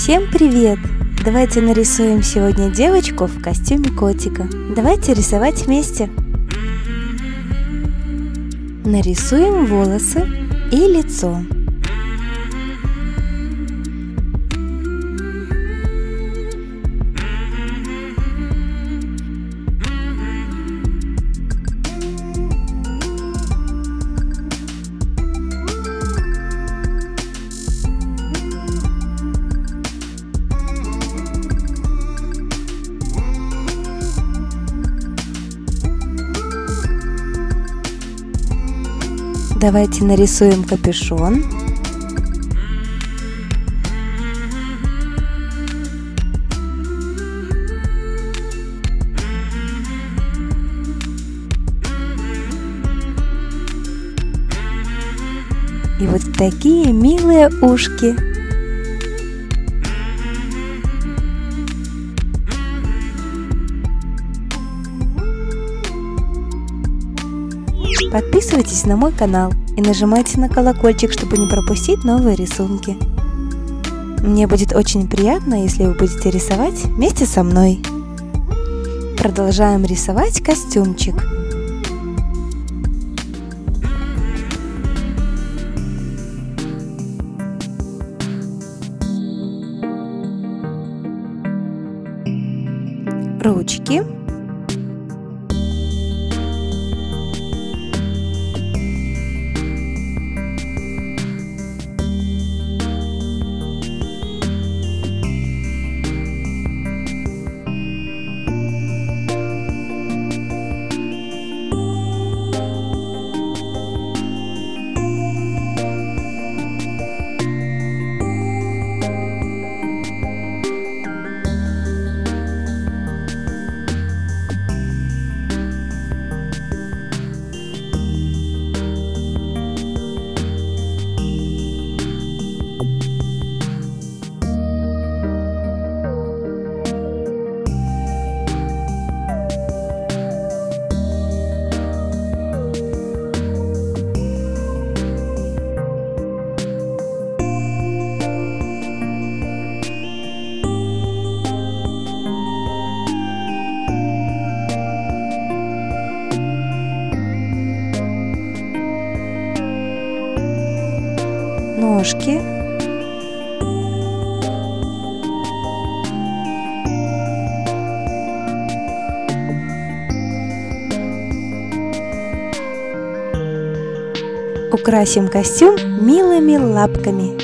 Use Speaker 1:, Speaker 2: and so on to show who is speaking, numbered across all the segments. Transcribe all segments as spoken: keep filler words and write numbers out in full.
Speaker 1: Всем привет! Давайте нарисуем сегодня девочку в костюме котика. Давайте рисовать вместе. Нарисуем волосы и лицо. Давайте нарисуем капюшон. И вот такие милые ушки. Подписывайтесь на мой канал и нажимайте на колокольчик, чтобы не пропустить новые рисунки. Мне будет очень приятно, если вы будете рисовать вместе со мной. Продолжаем рисовать костюмчик. Ручки. Ножки. Украсим костюм милыми лапками.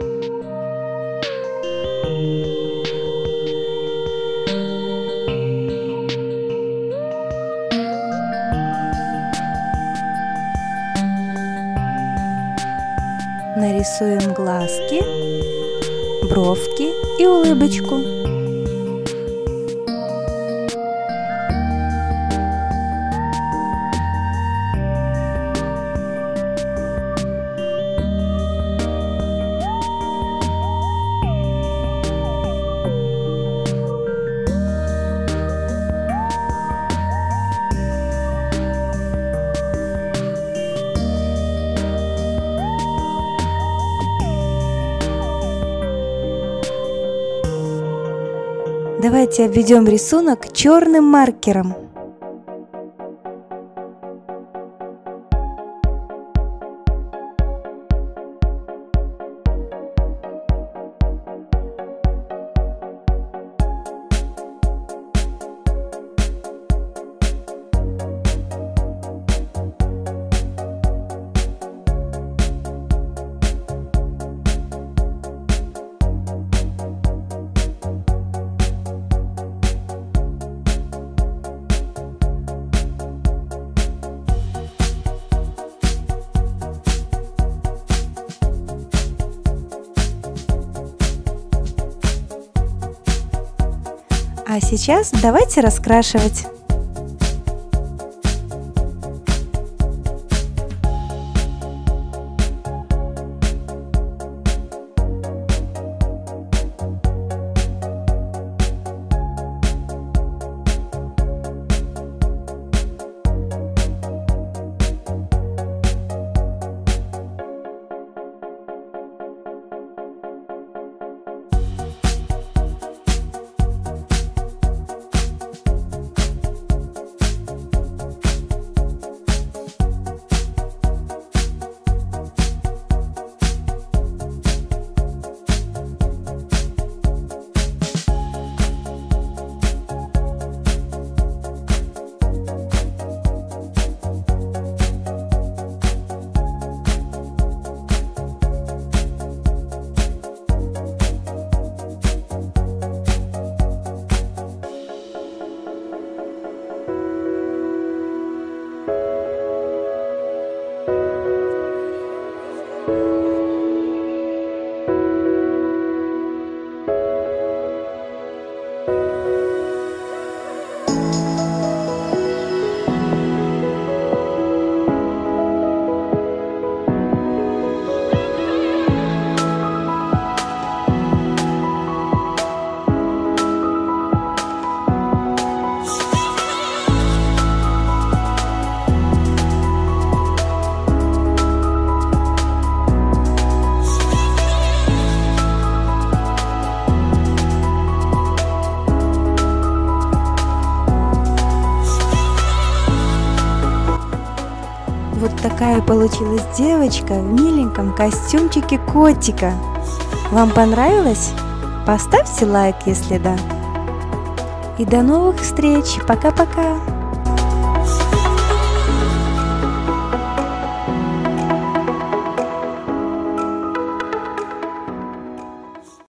Speaker 1: Нарисуем глазки, бровки и улыбочку. Давайте обведем рисунок черным маркером. А сейчас давайте раскрашивать. вот такая получилась девочка в миленьком костюмчике котика. Вам понравилось? Поставьте лайк, если да. И до новых встреч. Пока-пока.